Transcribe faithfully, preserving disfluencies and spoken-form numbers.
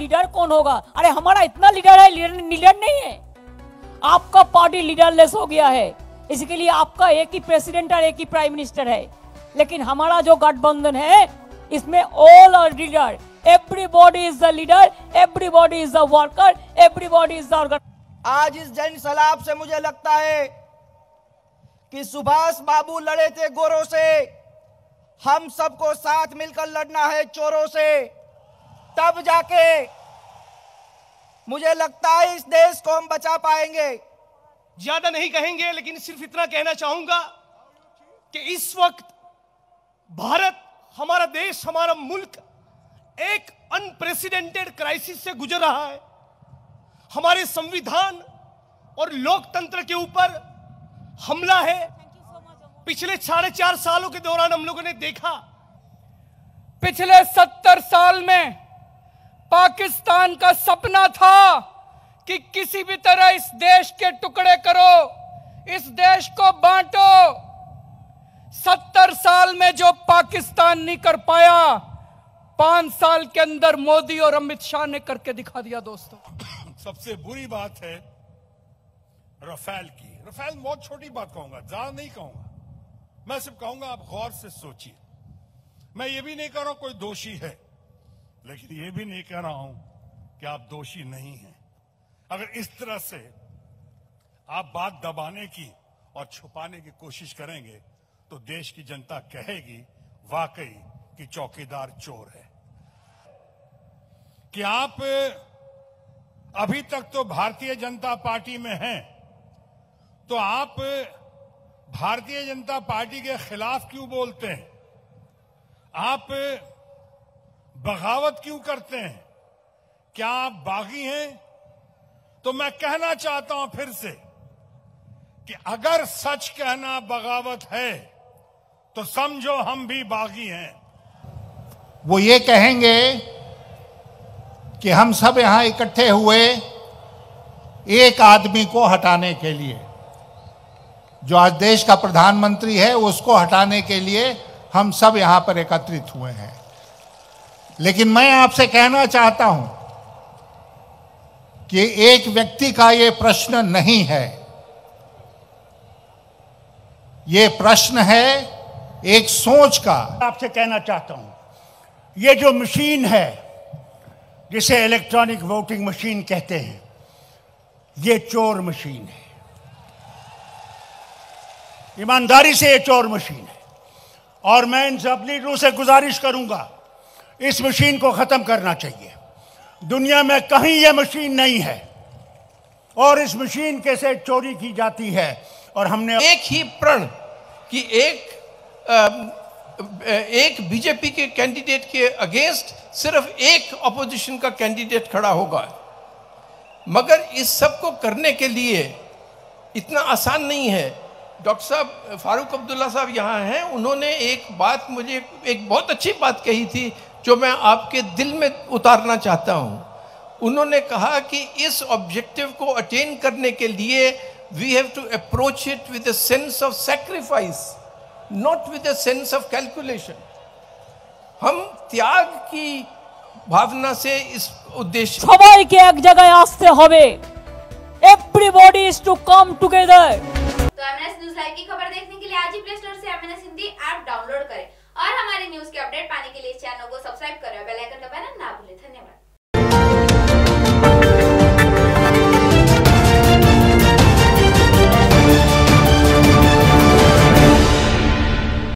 Leader कौन होगा? अरे हमारा इतना लीडर है, लीडर, लीडर नहीं है। आपका पार्टी लीडरलेस हो गया है, इसके लिए आपका एक ही प्रेसिडेंट और एक ही प्राइम मिनिस्टर है। लेकिन हमारा जो गठबंधन है इसमें all are leader, everybody is the leader, everybody is the worker, everybody is the organiser. आज इस जन सलाब से मुझे लगता है कि सुभाष बाबू लड़े थे गोरों से, हम सबको साथ मिलकर लड़ना है चोरों से, तब जाके मुझे लगता है इस देश को हम बचा पाएंगे। ज्यादा नहीं कहेंगे, लेकिन सिर्फ इतना कहना चाहूंगा कि इस वक्त भारत, हमारा देश, हमारा मुल्क एक अनप्रेसिडेंटेड क्राइसिस से गुजर रहा है। हमारे संविधान और लोकतंत्र के ऊपर हमला है। पिछले साढ़े चार सालों के दौरान हम लोगों ने देखा, पिछले सत्तर साल में पाकिस्तान का सपना था कि किसी भी तरह इस देश के टुकड़े करो, इस देश को बांटो। सत्तर साल में जो पाकिस्तान नहीं कर पाया, पांच साल के अंदर मोदी और अमित शाह ने करके दिखा दिया। दोस्तों, सबसे बुरी बात है राफेल की। राफेल बहुत छोटी बात कहूंगा, ज्यादा नहीं कहूंगा। मैं सिर्फ कहूंगा आप गौर से सोचिए। मैं ये भी नहीं कह रहा हूं कोई दोषी है, लेकिन ये भी नहीं कह रहा हूं कि आप दोषी नहीं हैं। अगर इस तरह से आप बात दबाने की और छुपाने की कोशिश करेंगे तो देश की जनता कहेगी वाकई कि चौकीदार चोर है। कि आप अभी तक तो भारतीय जनता पार्टी में हैं, तो आप भारतीय जनता पार्टी के खिलाफ क्यों बोलते हैं? आप बगावत क्यों करते हैं? क्या आप बागी हैं? तो मैं कहना चाहता हूं फिर से कि अगर सच कहना बगावत है तो समझो हम भी बागी हैं। वो ये कहेंगे कि हम सब यहां इकट्ठे हुए एक आदमी को हटाने के लिए, जो आज देश का प्रधानमंत्री है, उसको हटाने के लिए हम सब यहां पर एकत्रित हुए हैं। लेकिन मैं आपसे कहना चाहता हूं कि एक व्यक्ति का ये प्रश्न नहीं है, ये प्रश्न है एक सोच का। आपसे कहना चाहता हूं, ये जो मशीन है जिसे इलेक्ट्रॉनिक वोटिंग मशीन कहते हैं, ये चोर मशीन है। ईमानदारी से ये चोर मशीन है। और मैं इन सब लीडरों से गुजारिश करूंगा, इस मशीन को खत्म करना चाहिए। दुनिया में कहीं ये मशीन नहीं है और इस मशीन के से चोरी की जाती है। और हमने एक ही प्रण कि एक एक बीजेपी के कैंडिडेट के अगेंस्ट सिर्फ एक ऑपोजिशन का कैंडिडेट खड़ा होगा, मगर इस सब को करने के लिए इतना आसान नहीं है। डॉक्टर साहब फारूक अब्दुल्ला साहब यहाँ हैं, उन्होंने एक बात मुझे एक बहुत अच्छी बात कही थी जो मैं आपके दिल में उतारना चाहता हूँ। उन्होंने कहा कि इस ऑब्जेक्टिव को अटेन करने के लिए we have to approach it with a sense of sacrifice, not with a sense of calculation. हम त्याग की भावना से इस उद्देश्य सबाई के एक जगह आस्ते होवे, everybody is to come together. तो एमएनएस न्यूज लाइव की खबर देखने के लिए आज ही प्ले स्टोर से एमएनएस हिंदी ऐप डाउनलोड करें और हमारे न्यूज के अपडेट पाने के लिए चैनल को सब्सक्राइब करें, बेल आइकन